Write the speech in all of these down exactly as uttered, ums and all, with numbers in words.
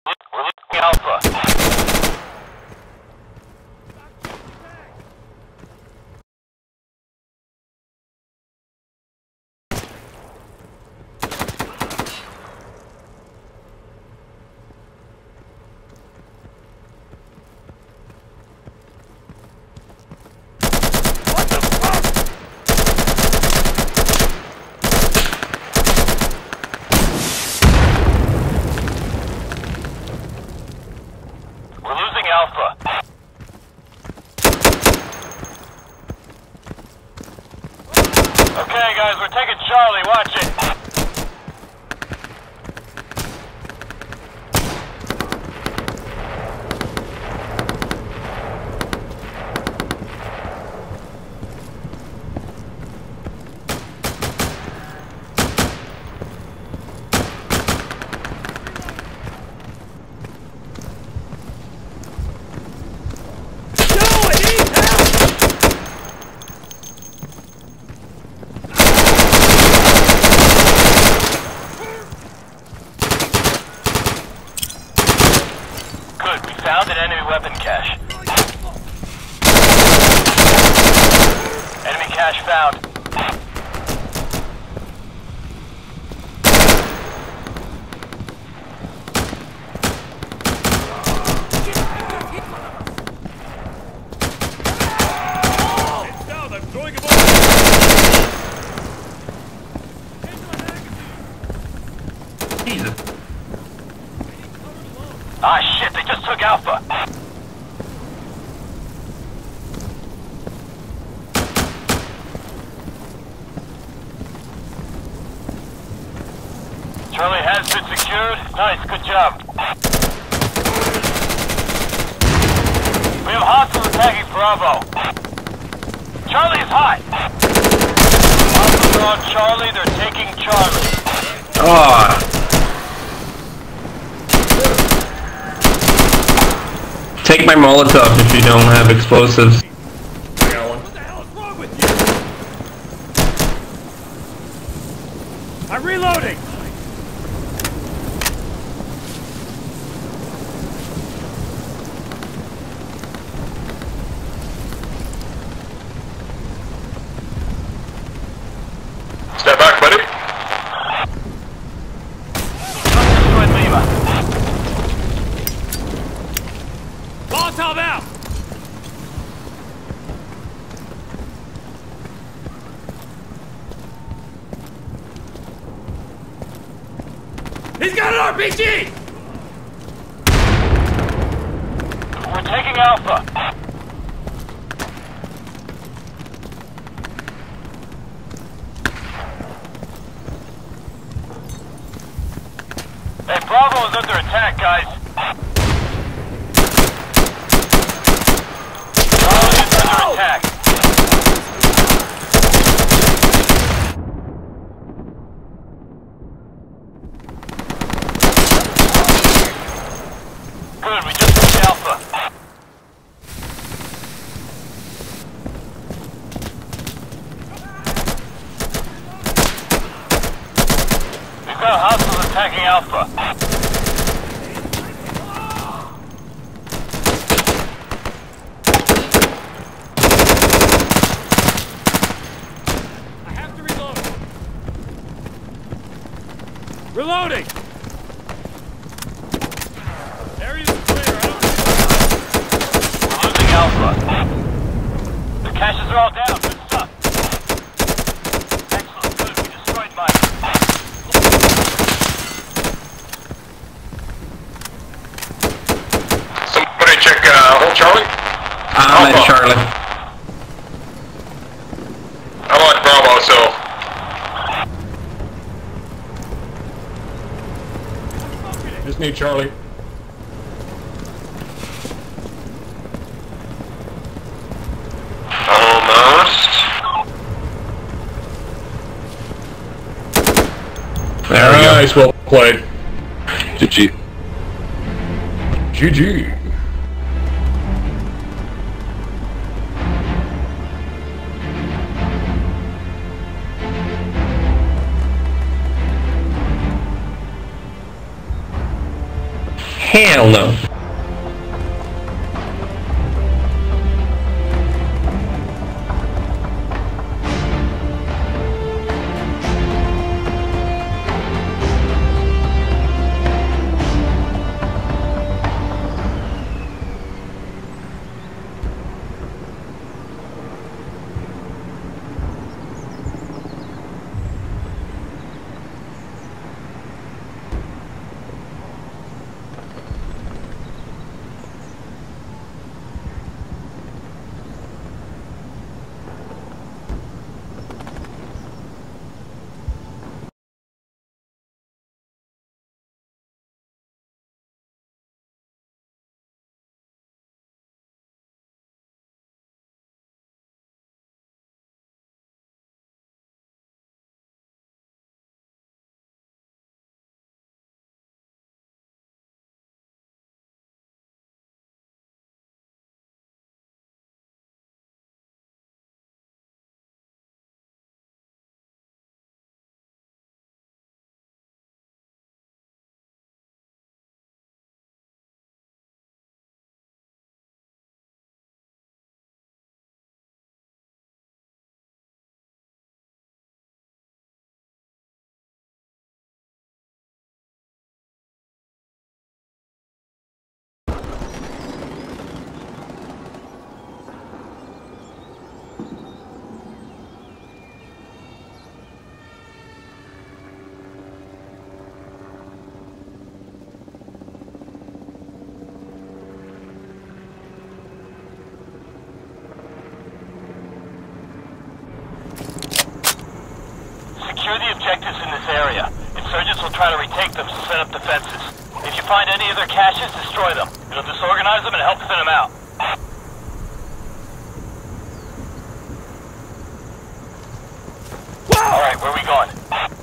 We're losing Alpha. Alpha. Okay, guys, we're taking Charlie. Watch it. Found an enemy weapon cache. Enemy cache found. It's down, I'm throwing him over. Jesus. Ah, shit, they just took Alpha. Charlie has been secured. Nice, good job. We have hostiles attacking Bravo. Charlie is hot. Hostiles are on Charlie, they're taking Charlie. Oh. Take my Molotov if you don't have explosives. I got one. What the hell is wrong with you? I'm reloading! Step back, buddy. Molotov out! He's got an R P G! We're taking Alpha. Hey, Bravo is under attack, guys. Attack. Good, we just took Alpha. We've got hostiles attacking Alpha. Reloading! Area's clear, I don't... We're losing Alpha. The caches are all down. Good stuff. Excellent. Good. We destroyed mine. Somebody check uh, hold Charlie? I'm at Charlie. I'm on Bravo, so... Just need Charlie. Almost. There we go. Nice, well played. G G. G G. Hell no. Secure the objectives in this area. Insurgents will try to retake them to set up defenses. If you find any of their caches, destroy them. It'll disorganize them and help thin them out. Alright, where are we going?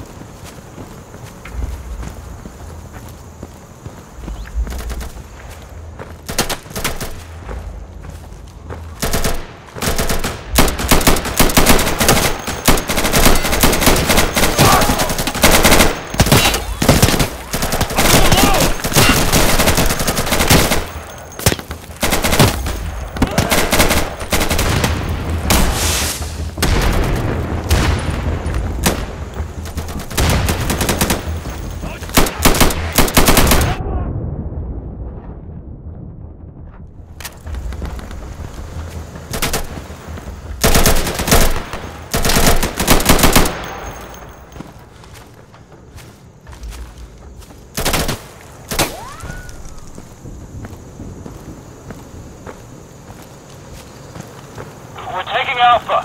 We're taking Alpha.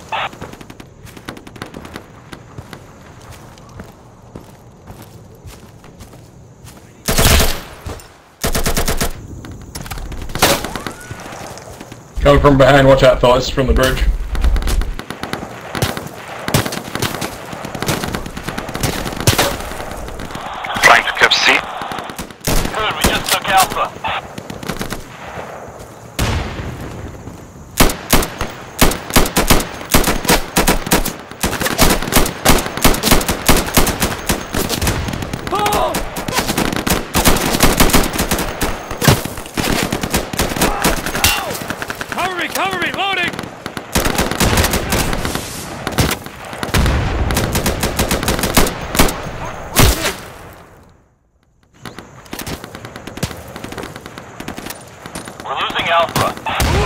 Coming from behind, watch out fellas, from the bridge. Trying to catch C. Good, we just took Alpha. Cover me, cover me, loading! We're losing Alpha.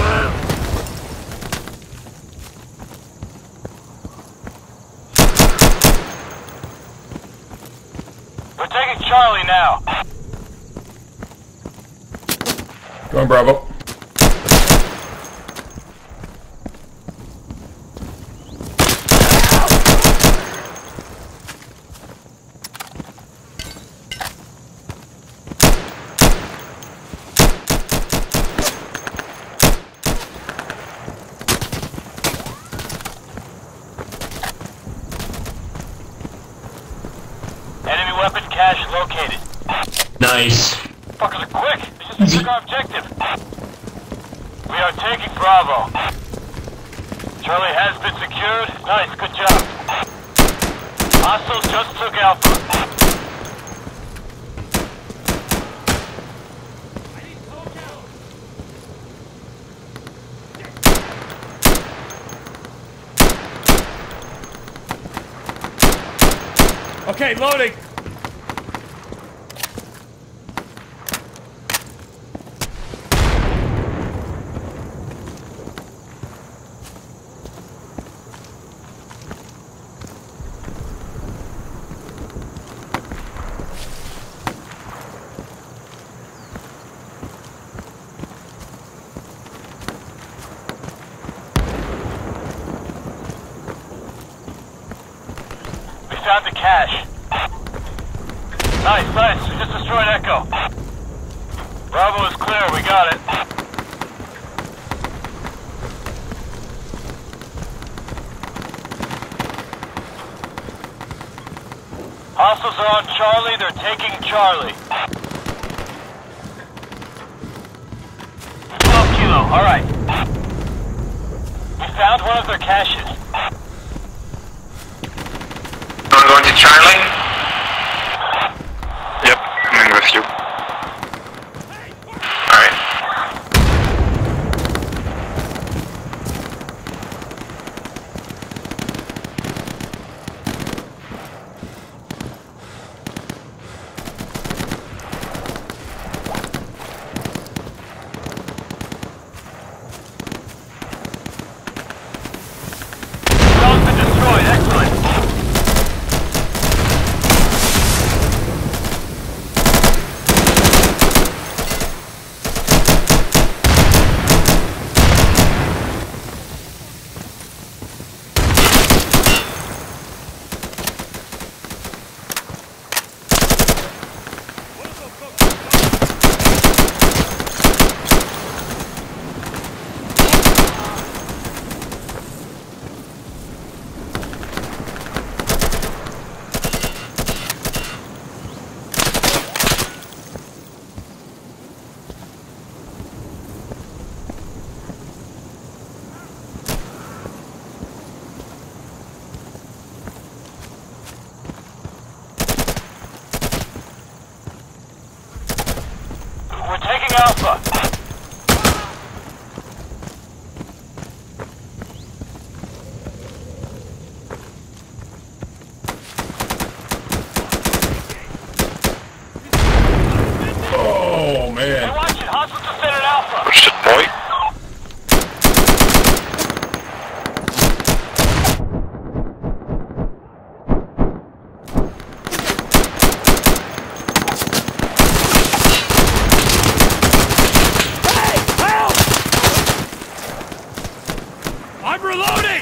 We're taking Charlie now. Going Bravo. Enemy weapon cache located. Nice. Fuckers are quick. They just took our objective. We are taking Bravo. Charlie has been secured. Nice, good job. Hostiles just took Alpha. Okay, loading. Found the cache. Nice, nice. We just destroyed Echo. Bravo is clear. We got it. Hostiles are on Charlie. They're taking Charlie. twelve kilo. All right. We found one of their caches. Going to Charlie? Yep, I'm with you. Alright. Drone's been destroyed. Excellent. We're taking Alpha. Oh, man. Hey, watch it. Hostiles descended Alpha. Push it, boy. I'm reloading!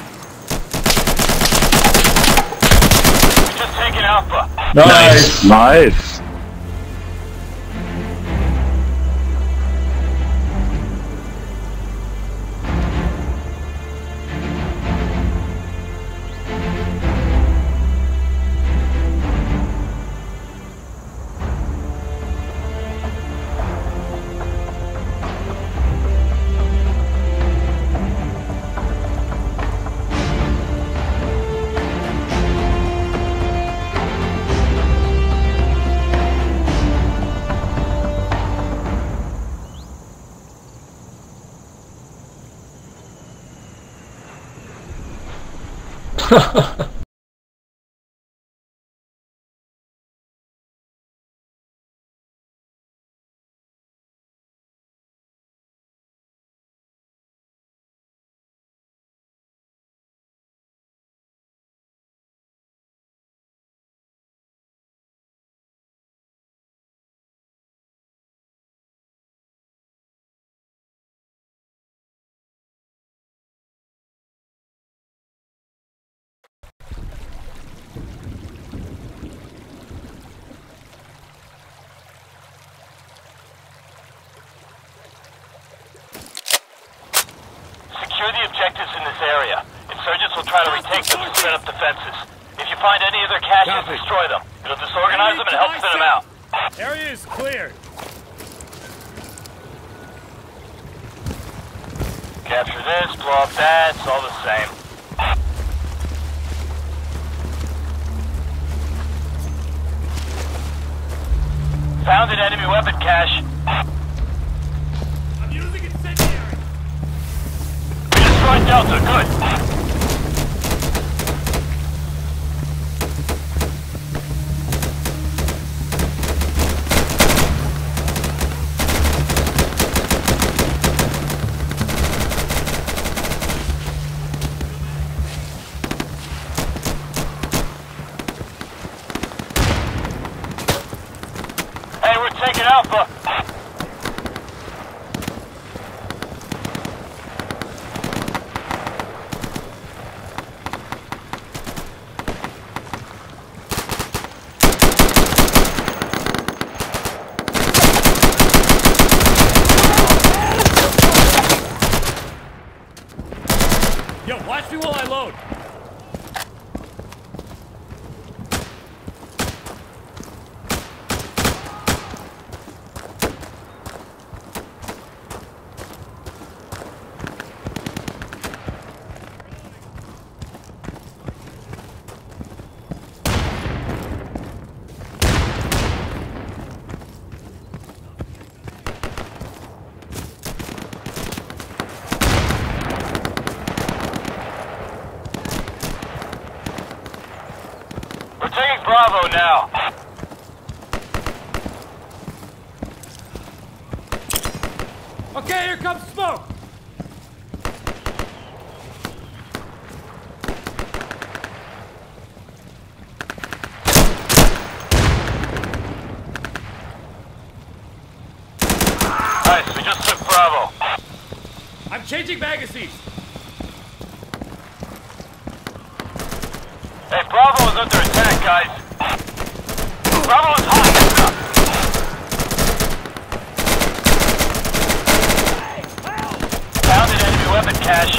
We just taken Alpha. Nice. Nice. Secure the objectives in this area. Insurgents will try to retake them to set up defenses. If you find any of their caches, Copy. destroy them. It'll disorganize them and help thin them out. Area is cleared. Capture this, blow up that, it's all the same. Found an enemy weapon cache. I'm using incendiary. We destroyed Delta, good. Alpha. Yo, watch me while I load. We're taking Bravo now. Okay, here comes smoke. Nice, we just took Bravo. I'm changing magazines. Hey, Bravo is under attack, guys. Bravo is hot. Heads up. Found an enemy weapon cache.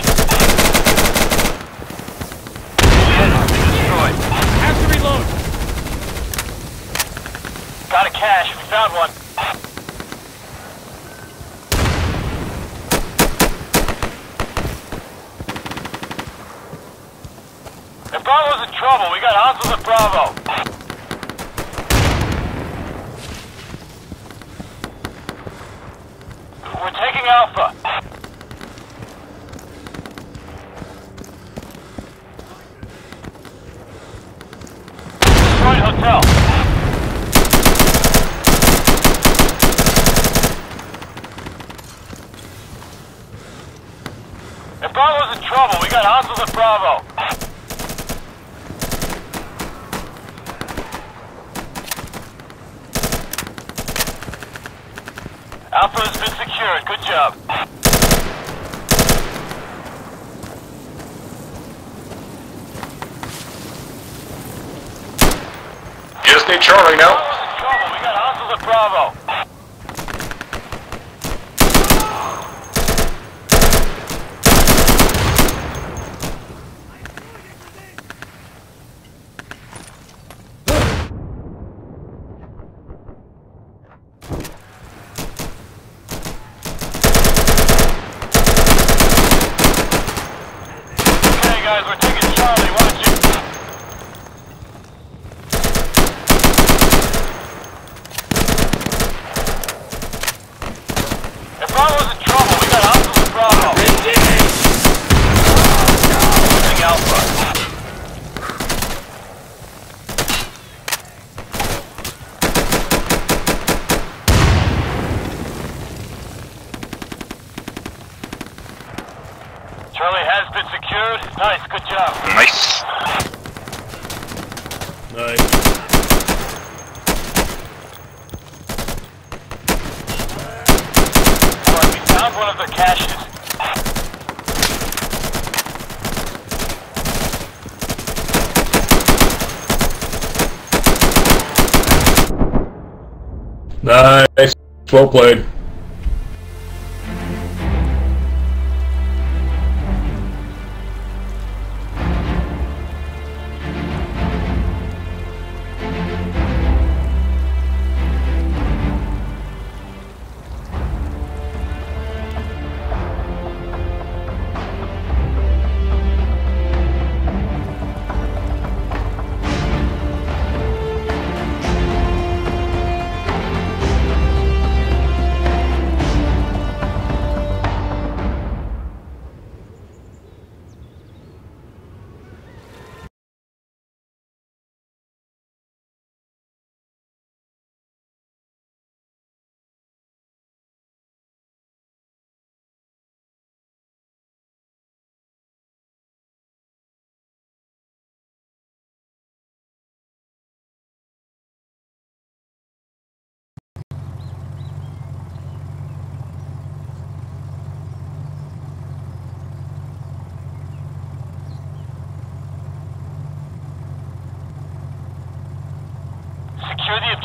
Enemy destroyed. Have to reload. Got a cache. We found one. If Bravo's in trouble, we got hostiles at Bravo. We're taking Alpha. Destroyed hotel. If Bravo's in trouble, we got hostiles at Bravo. Alpha has been secured. Good job. Just need Charlie now. Bravo's in trouble. We got hostiles at Bravo. Okay, guys, we're taking Charlie. Watch it. If Bravo's in trouble, we got hostiles at Bravo. Losing Alpha. Charlie has been secured. Nice, good job. Nice. Nice. Alright, we found one of the caches. Nice. Well played.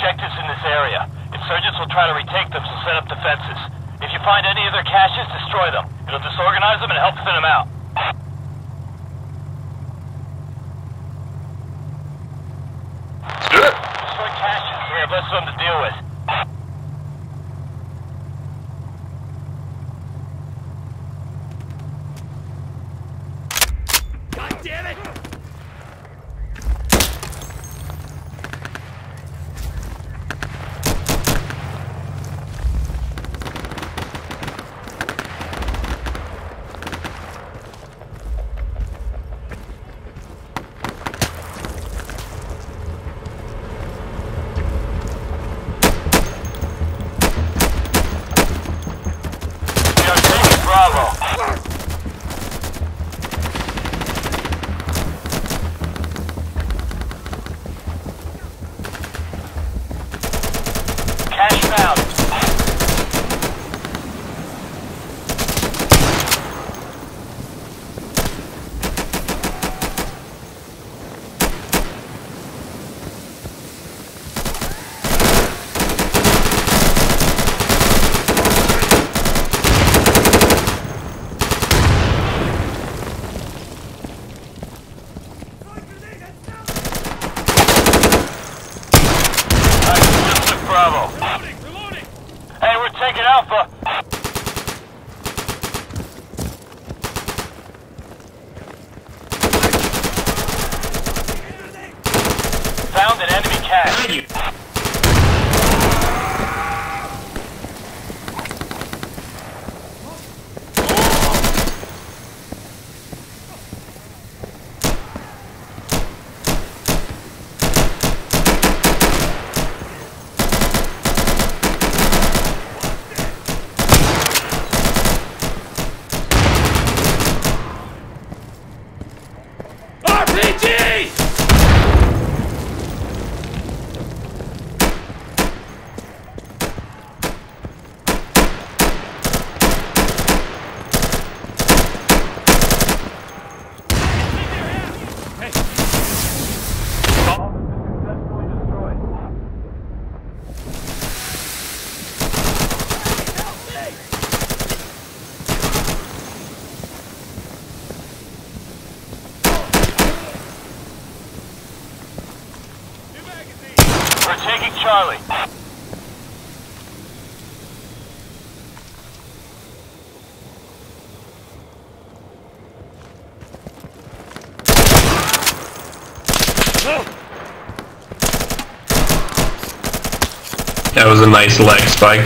objectives in this area. Insurgents will try to retake them, so set up defenses. If you find any of their caches, destroy them. It'll disorganize them and help thin them out. Good. Destroy caches. We have less of them to deal with. God damn it! We are taking Bravo. Cash found. Alright, we just took Bravo. Reloading! Reloading! Hey, we're taking Alpha. Found an enemy cache. R P G! We're taking Charlie. That was a nice leg spike.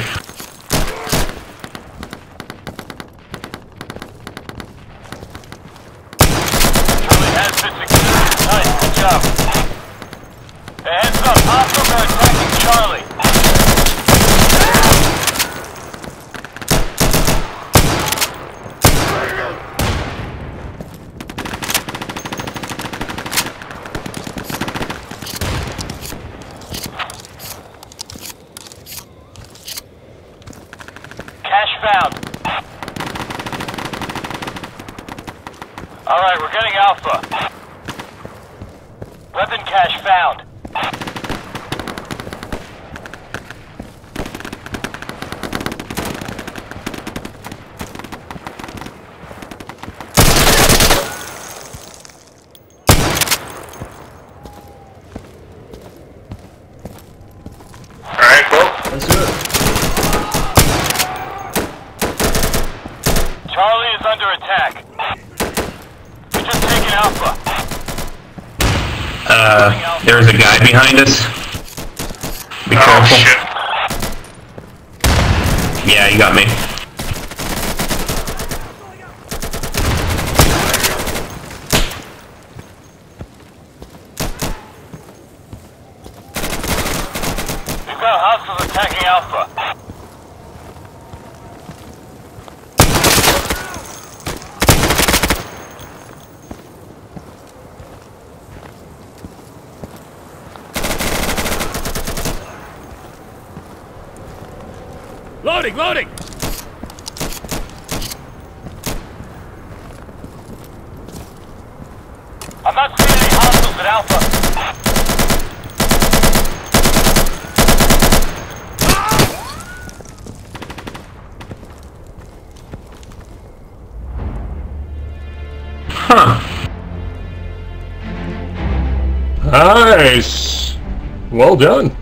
Charlie has been secured. Nice, good job. Hey, heads up, hostiles are attacking Charlie. Cache found. Alright, we're getting Alpha. Weapon cache found. Alright, well, Let's do it. Charlie is under attack. We're just taking Alpha. Uh, there's a guy behind us. Be oh careful. shit. Yeah, you got me. We've got hostiles attacking Alpha. Loading! Loading! I'm not seeing any hostiles at Alpha. Huh. Nice. Well done.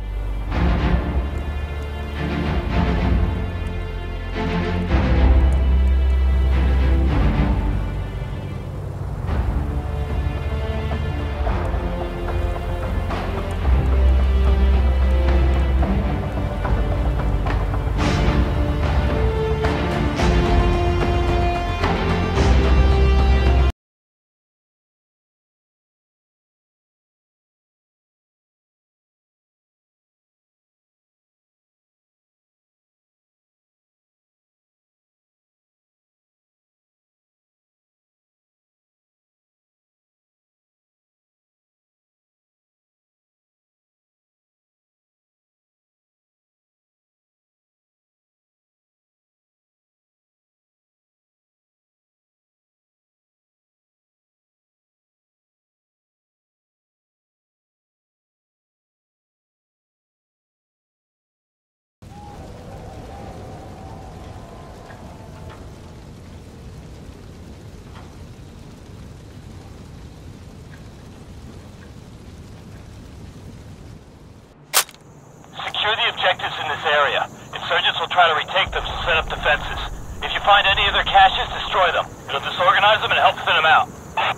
Secure the objectives in this area. Insurgents will try to retake them, so set up defenses. If you find any of their caches, destroy them. It'll disorganize them and help thin them out.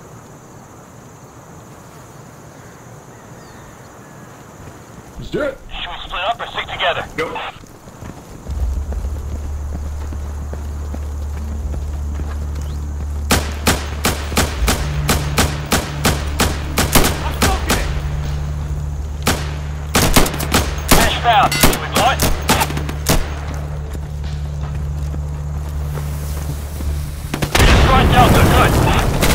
Let's do it. Should we split up or stick together? Go. Found. Should we blow it? We destroyed Delta. Good.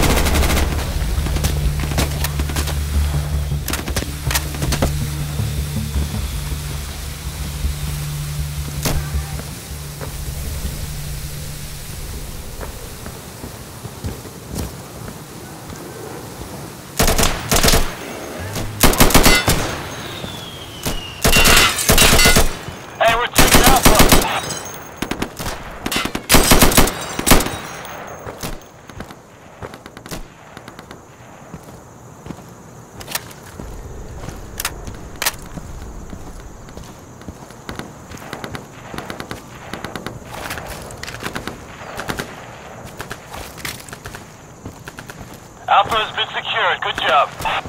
Alpha has been secured. Good job.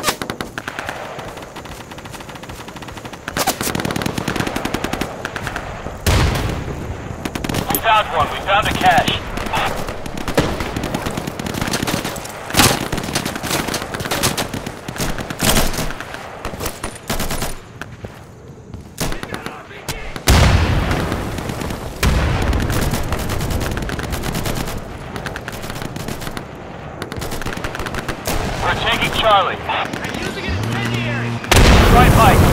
We found one. We found a cache. We're taking Charlie. I'm using it incendiary! Right, Mike.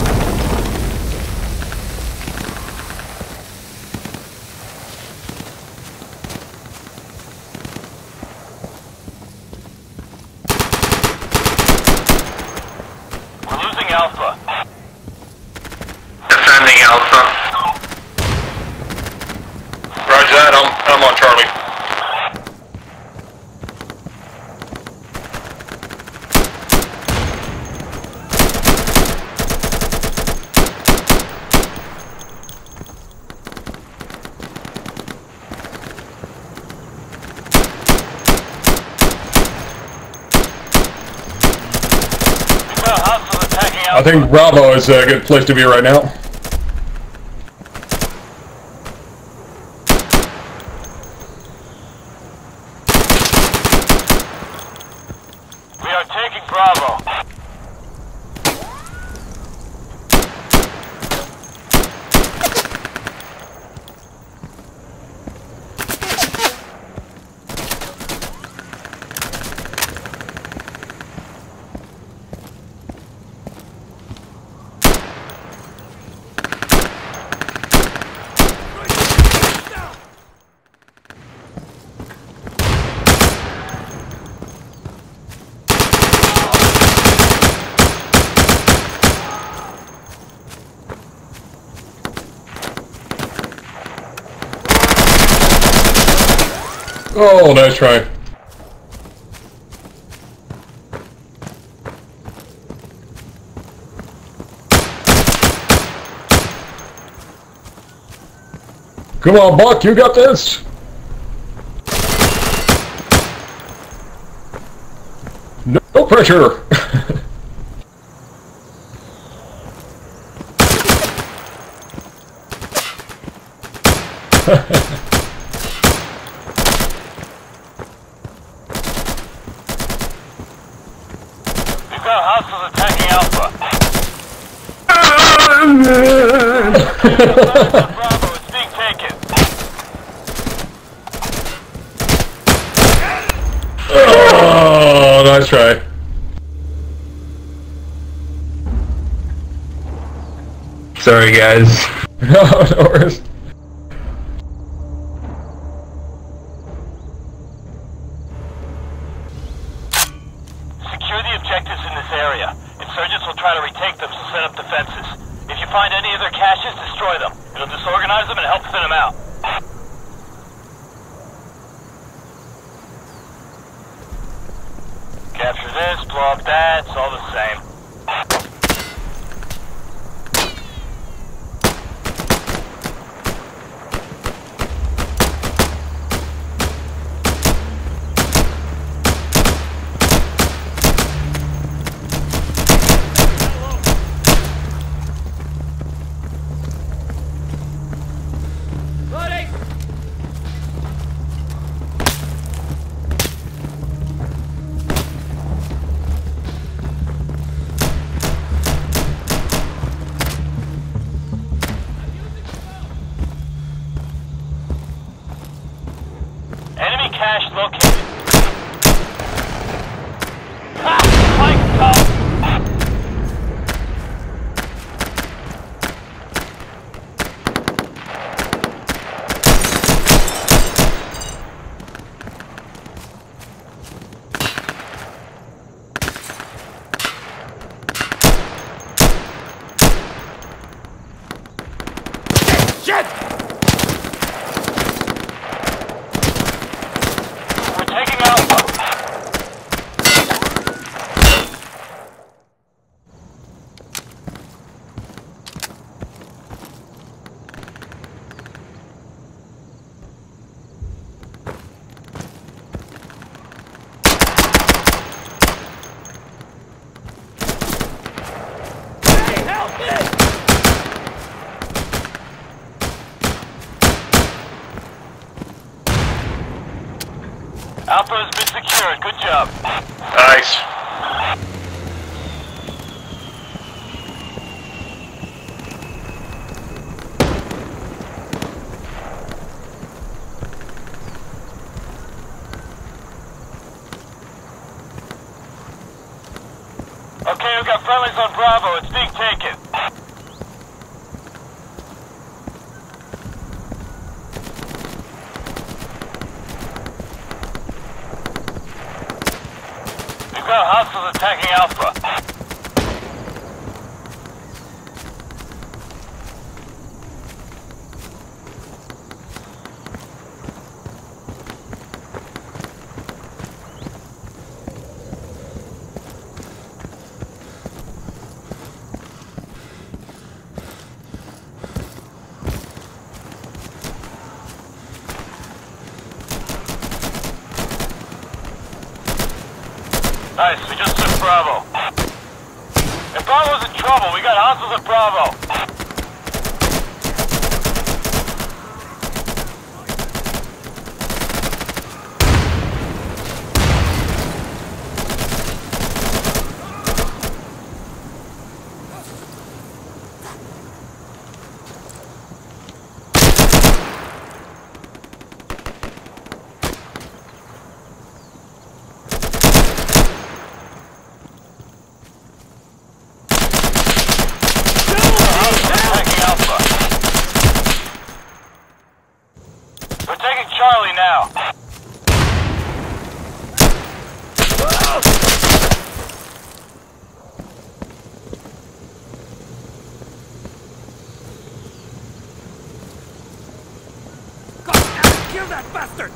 We're losing Alpha. Defending Alpha. Roger that, I'm, I'm on Charlie. I think Bravo is a good place to be right now. We are taking Bravo. Oh, nice try. Come on, Buck, you got this. No, no pressure. We've got hostiles attacking Alpha. Bravo, it's being taken. Oh, nice try. Sorry, guys. No, no worries. Secure the objectives in this area. Insurgents will try to retake them, so set up defenses. If you find any of their caches, destroy them. It'll disorganize them and help thin them out. Capture this, blow up that, it's all the same. Loading! Enemy cache located. Ha! Flank top! Shit! We're taking Alpha. Hey, help me! Alpha has been secured. Good job. Nice. Okay, we've got friendlies on Bravo. It's being taken. We've got hostiles attacking Alpha. Nice, we just took Bravo. If Bravo's in trouble, we got hostiles at Bravo. Attacking Alpha. We're taking Charlie now. God damn it, kill that bastard!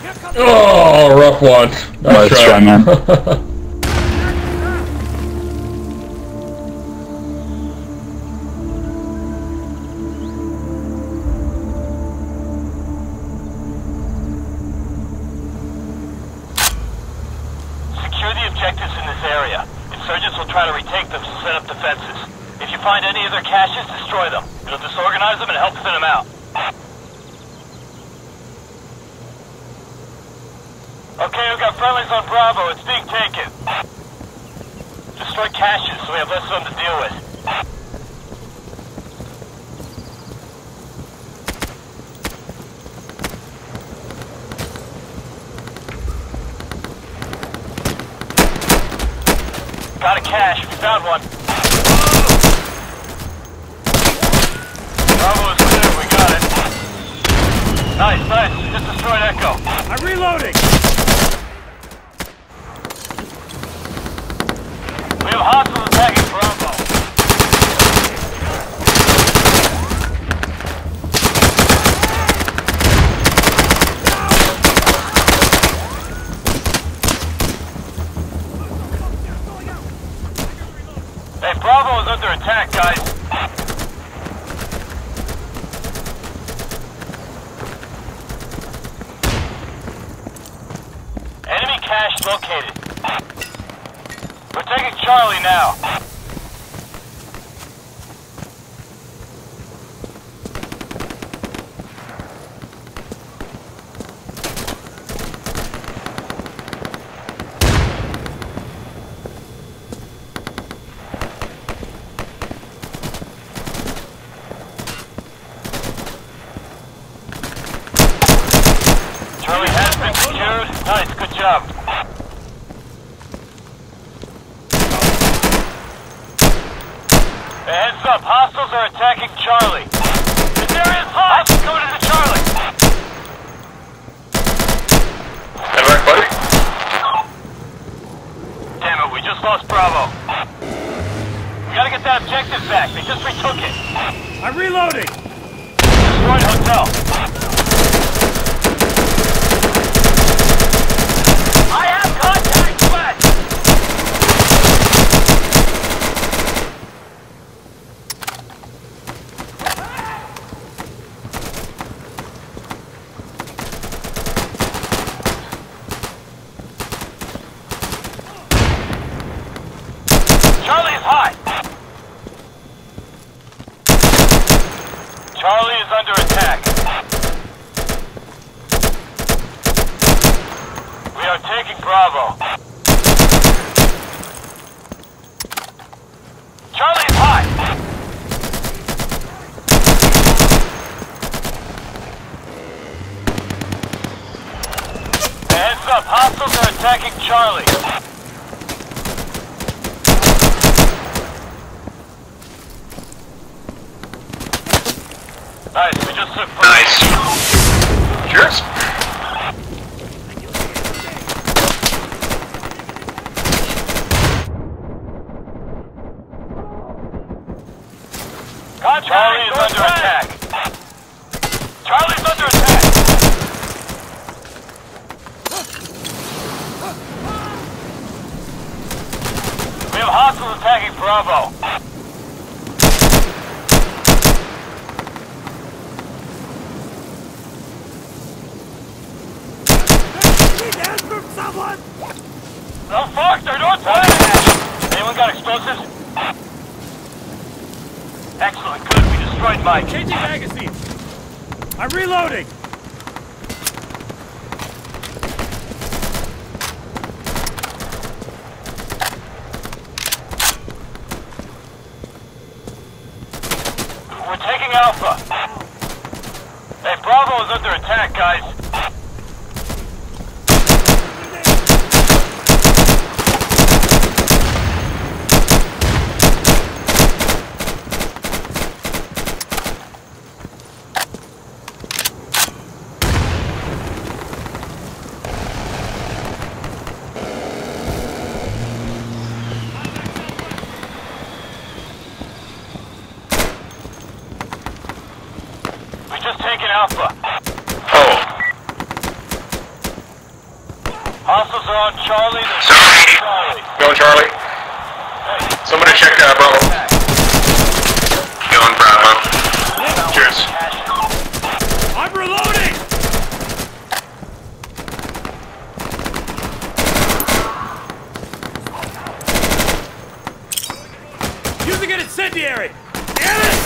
Oh, rough one. Nice Nice try, try, man. Secure the objectives in this area. Insurgents will try to retake them, so set up defenses. If you find any of their caches, destroy them. It'll disorganize them and help thin them out. Okay, we've got friendlies on Bravo. It's being taken. Destroy caches so we have less of them to deal with. Got a cache. We found one. Bravo is clear. We got it. Nice, nice. We just destroyed Echo. I'm reloading! We have hostiles attacking Bravo. Hey, Bravo is under attack, guys. Enemy cache located. We're taking Charlie now. Charlie has been secured. Nice, good job. Hey, heads up, hostiles are attacking Charlie. This area is hot! Hostiles going into Charlie! Head back, buddy. Damn it, we just lost Bravo. We gotta get that objective back, they just retook it. I'm reloading! Destroyed hotel. I have contact west! Charlie is hot! Charlie is under attack. We are taking Bravo. Charlie is hot! Heads up, hostiles are attacking Charlie. Nice, we just took Bravo. Nice. Cheers. Charlie is under attack. Charlie's under attack. We have hostiles attacking Bravo. Need help from someone! Oh fuck, they're doing fire! Anyone got explosives? Excellent, good. We destroyed Mike. Changing magazines! I'm reloading! We're taking Alpha. Hey, Bravo is under attack, guys. We just taken Alpha. Oh. Bravo's on Charlie. Sorry. Charlie. Going Charlie. Somebody check uh, Bravo. Going Bravo. Cheers. I'm reloading! Using an incendiary! Damn it!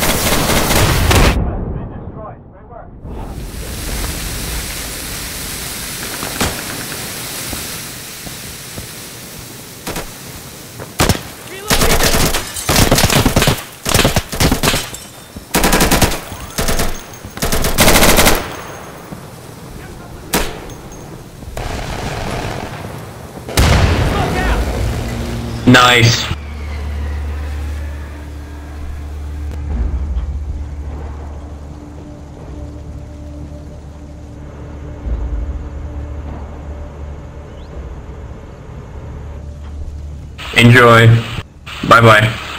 Nice. Enjoy. Bye bye.